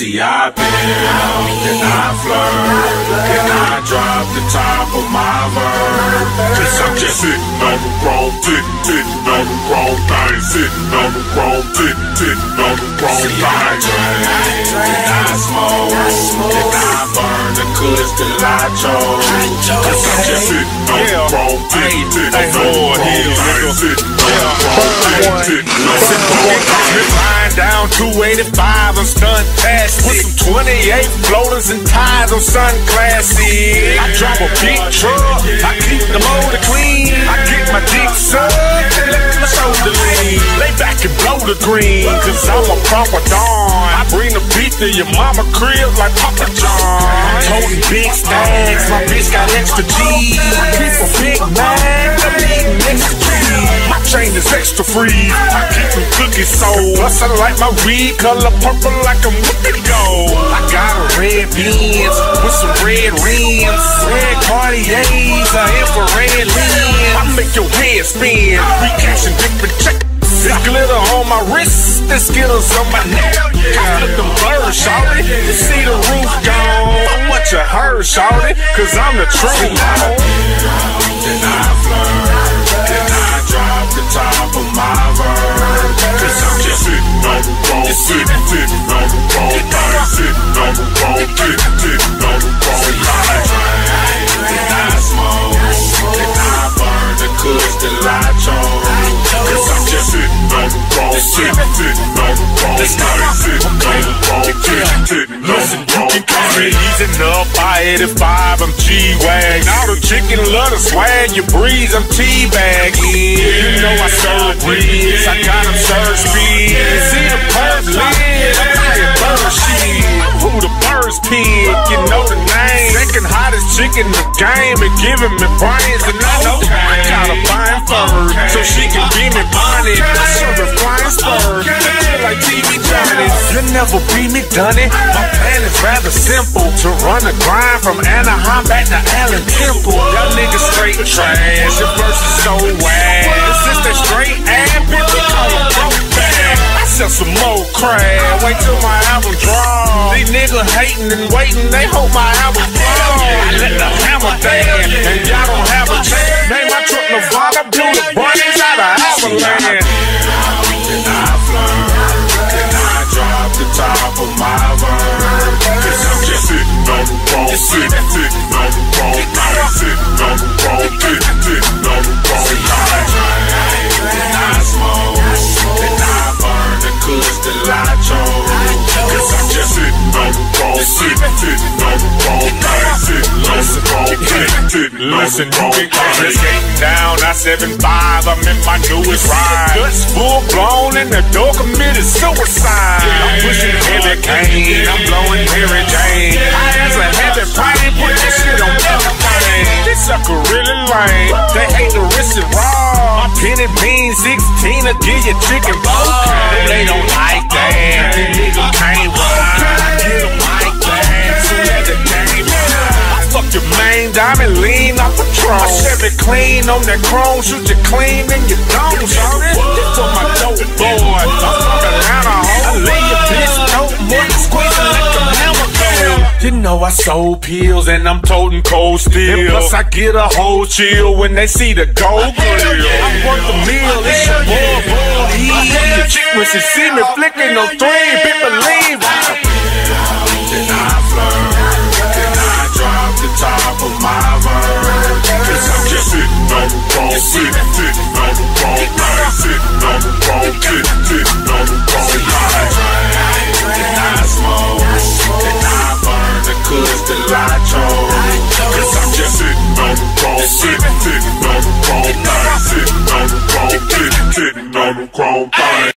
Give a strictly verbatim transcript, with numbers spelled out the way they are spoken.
See, I been out, then I flirt, then I drop the top of my verb. Cause I'm just sitting on the wrong dick, sitting on the wrong thing, sitting on the wrong dick, sitting on the wrong thing. See, I drink, then I smoke, then I burn the kush till I choke. Cause I'm just sitting on the wrong dick, sitting on the wrong thing, sitting on the wrong dick, sitting on the wrong thing. Lying down two eighty-five, I'm stuntastic. With some twenty-eight floaters and ties on sunglasses. I drive a big truck, I keep the motor clean. I get my dick sucked and let my shoulder lean. Lay back and blow the green, cause I'm a proper don. I bring the beat to your mama crib like Papa John. I'm toting big stacks, my bitch got extra G's. I keep a big Mac, I'm eating extra cheese. My chain is extra free, I keep them cookies sold. Plus I like my weed color purple like I'm whooping gold. I got a red Benz with some red rims, red Cartiers, an infrared lens. I make your head spin, we cashing different checks. This glitter on my wrist, this Skittles on my neck. I flip them birds, shawty, you see the roof gone. What you heard, shawty, cause I'm the truth. Then I flirt, then I drop the top of my verb. Cause I'm just sitting on the wrong dick, sitting on the wrong thing, sitting on the wrong dick, sitting on the wrong thing. Then I smoke, then I burn the kush till I choke. Cause I'm just sitting on the wrong dick, sitting on the wrong thing, sitting on the wrong dick, sitting on the wrong thing. Easing up, I eighty-five, I'm G-Wag. Now the chicken love the swag, you breeze, I'm teabagging. You know I serve breeze, I got them serve speed. See the birds lid, I'm playing bird shit. I'm who the birds pig, you know the name. Second hottest chick in the game and giving me brains. And I know I gotta find fur so she can be me bonnet. I serve her flying spurs, like T V Johnny's. You'll never be me done it. My plan is rather simple, to run a grind from Anaheim back to Allen Temple. Y'all niggas straight trash, your verse is so whack. This is that straight ass bitch, we call them broke back. I sell some more crap, wait till my album drop. These niggas hating and waiting, they hope my album flop. I let the hammer dance, and y'all don't have a chance. Name my truck Nirvana, blew the brains out of Avalanche. Then I flirt, then I drop the top of my verb. Cause I'm just sitting on the wrong dick, sitting on the wrong thing, sitting on the wrong dick, sitting on the wrong thing. Then I smoke, then I burn the kush till I choke. Cause I'm just sitting on the wrong dick, sitting on the wrong thing, sitting on the wrong dick, sitting on the wrong thing. Just getting down, I seven five, I'm in my newest ride. Guts full blown and the door committed suicide. I'm pushing heavy cane, I'm blowing Mary Jane. I has a heavy pain, put this shit on everything. This sucker really lame, they hate the wrist and raw. My penny bean sixteen to give you chicken bone. They don't like that, the nigga can't ride. Get them like that, so let the game ride. Fuck your main diamond, lean off the trunk. I Chevy clean on that chrome, shoot you clean in your dome, shorty. This for my dope boy, I'm from Atlanta, ho. I lay your bitch dope, more than squeezing like a hammer go. You know I sold pills and I'm toting cold steel. And plus I get a whole chill when they see the gold grill. I'm worth a meal, it's your boy, boy. When she see me flicking on three, people leave.